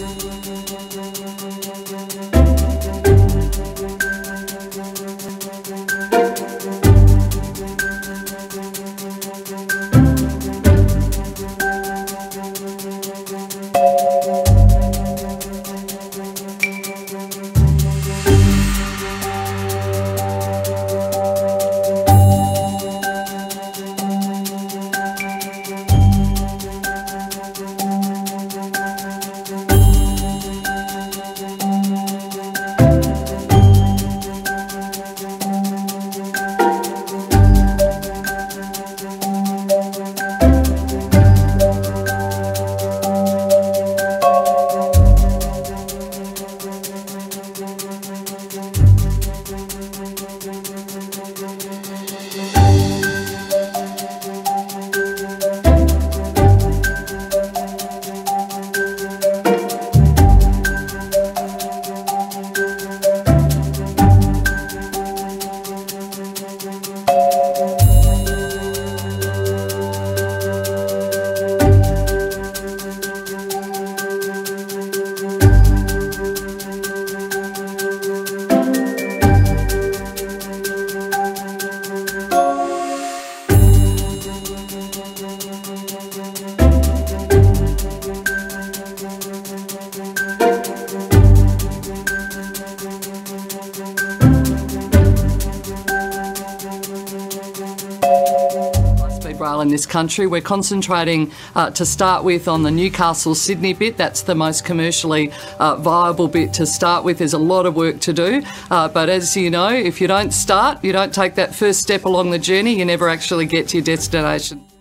Rail in this country. We're concentrating to start with on the Newcastle-Sydney bit. That's the most commercially viable bit to start with. There's a lot of work to do, but as you know, if you don't start, you don't take that first step along the journey, you never actually get to your destination.